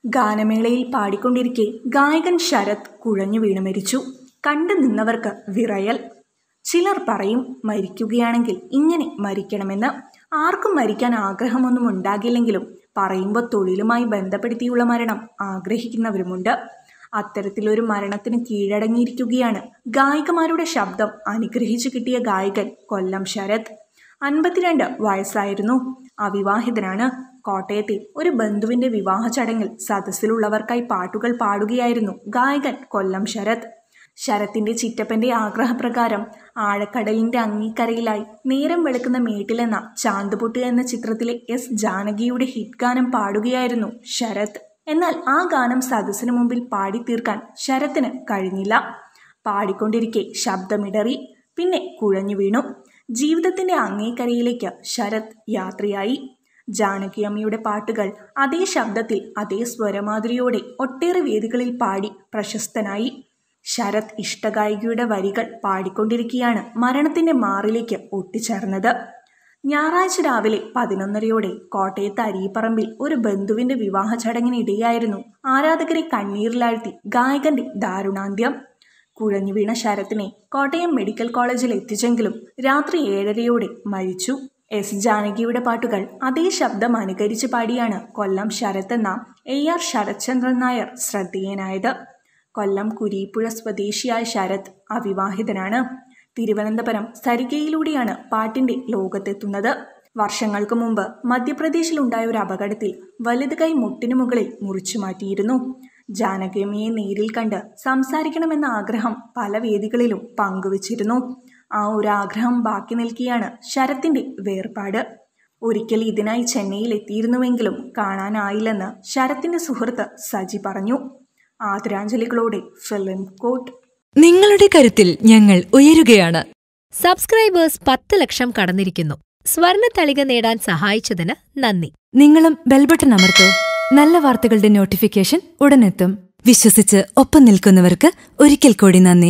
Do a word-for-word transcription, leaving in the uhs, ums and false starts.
ഗാനമേളയിൽ പാടിക്കൊണ്ടിരിക്കെ ഗായകൻ ശരത് കുഴഞ്ഞു വീണ് മരിച്ചു. കണ്ടു നിന്നവർക്ക് വിറയൽ. ചിലർ പറയും മരിക്കുകയാണെങ്കിൽ ഇങ്ങനെ മരിക്കണമെന്ന്. ആർക്കും മരിക്കാൻ ആഗ്രഹമൊന്നും ഉണ്ടാകില്ലെങ്കിലും പറയുമ്പോൾ തൊഴിലുമായി ബന്ധപ്പെടുത്തിയുള്ള മരണം ആഗ്രഹിക്കുന്നവരുമുണ്ട്. അത്തരത്തിലൊരു മരണത്തിന് കീഴടങ്ങിയിരിക്കുകയാണ് ഗായികമാരുടെ ശബ്ദം അനുഗ്രഹിച്ചു കിട്ടിയ ഗായകൻ കൊല്ലം ശരത്. അൻപത്തിരണ്ട് വയസ്സായിരുന്നു. അവിവാഹിതനാണ്. കോട്ടയത്തെ ഒരു ബന്ധുവിന്റെ വിവാഹ ചടങ്ങിൽ സദസ്സിലുള്ളവർക്കായി പാട്ടുകൾ പാടുകയായിരുന്നു ഗായകൻ കൊല്ലം ശരത്. ശരത്തിന്റെ ചിറ്റപ്പന്റെ ആഗ്രഹപ്രകാരം ആഴക്കടലിന്റെ അങ്ങേക്കരയിലായി നേരം വെളുക്കുന്ന മേട്ടിലെന്ന ചാന്തുപൊട്ട് എന്ന ചിത്രത്തിലെ എസ് ജാനകിയുടെ ഹിറ്റ് ഗാനം പാടുകയായിരുന്നു ശരത്. എന്നാൽ ആ ഗാനം സദസ്സിന് മുമ്പിൽ പാടിത്തീർക്കാൻ ശരത്തിന് കഴിഞ്ഞില്ല. പാടിക്കൊണ്ടിരിക്കെ ശബ്ദമിടറി, പിന്നെ കുഴഞ്ഞു വീണു. ജീവിതത്തിന്റെ അങ്ങേക്കരയിലേക്ക് ശരത് യാത്രയായി. ജാനകിയമ്മയുടെ പാട്ടുകൾ അതേ ശബ്ദത്തിൽ അതേ സ്വരമാധുരിയോടെ ഒട്ടേറെ വേദികളിൽ പാടി പ്രശസ്തനായി. ശരത് ഇഷ്ടഗായികയുടെ വരികൾ പാടിക്കൊണ്ടിരിക്കെയാണ് മരണത്തിന്റെ മാറിലേക്ക് ഒട്ടിച്ചേർന്നത്. ഞായറാഴ്ച രാവിലെ പതിനൊന്നരയോടെ കോട്ടയത്ത് അരീപ്പറമ്പിൽ ഒരു ബന്ധുവിന്റെ വിവാഹ ചടങ്ങിനിടെയായിരുന്നു ആരാധകരെ കണ്ണീരിലാഴ്ത്തി ഗായകന്റെ ദാരുണാന്ത്യം. കുഴഞ്ഞു വീണ ശരത്തിനെ കോട്ടയം മെഡിക്കൽ കോളേജിൽ എത്തിച്ചെങ്കിലും രാത്രി ഏഴരയോടെ മരിച്ചു. എസ് ജാനകിയുടെ പാട്ടുകൾ അതേ ശബ്ദം അനുകരിച്ച് പാടിയാണ് കൊല്ലം ശരത് എന്ന എ ആർ ശരത്ചന്ദ്രൻ നായർ ശ്രദ്ധേയനായത്. കൊല്ലം കുരീപ്പുഴ സ്വദേശിയായ ശരത് അവിവാഹിതനാണ്. തിരുവനന്തപുരം സരികയിലൂടെയാണ് പാട്ടിന്റെ ലോകത്തെത്തുന്നത്. വർഷങ്ങൾക്ക് മുമ്പ് മധ്യപ്രദേശിലുണ്ടായ ഒരു അപകടത്തിൽ വലത് കൈ മുട്ടിനു മുകളിൽ മുറിച്ചു മാറ്റിയിരുന്നു. ജാനകിയമ്മയെ നേരിൽ കണ്ട് സംസാരിക്കണമെന്ന ആഗ്രഹം പല വേദികളിലും പങ്കുവച്ചിരുന്നു. ആ ഒരു ആഗ്രഹം ബാക്കി നിൽക്കുകയാണ് ശരത്തിന്റെ വേർപാട്. ഒരിക്കൽ ഇതിനായി ചെന്നൈയിൽ എത്തിയിരുന്നുവെങ്കിലും കാണാനായില്ലെന്ന് ശരത്തിന്റെ സുഹൃത്ത് സജി പറഞ്ഞു. ആദരാഞ്ജലികളോടെ ഫിലിം കോട്ട്. നിങ്ങളുടെ കരുത്തിൽ ഞങ്ങൾ ഉയരുകയാണ്. സബ്സ്ക്രൈബേഴ്സ് പത്ത് ലക്ഷം കടന്നിരിക്കുന്നു. സ്വർണ തളിക നേടാൻ സഹായിച്ചതിന് നന്ദി. നിങ്ങളും ബെൽബട്ടൺ അമർത്തോ. നല്ല വാർത്തകളുടെ നോട്ടിഫിക്കേഷൻ ഉടനെത്തും. വിശ്വസിച്ച് ഒപ്പം നിൽക്കുന്നവർക്ക് ഒരിക്കൽ കൂടി നന്ദി.